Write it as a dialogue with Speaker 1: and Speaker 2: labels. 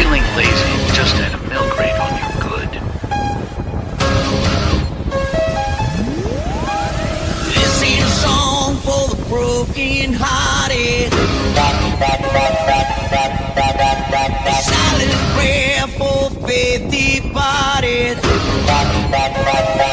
Speaker 1: Feeling lazy just had a milk rate on your good.
Speaker 2: This ain't a song for the broken-hearted. A silent prayer for faith departed.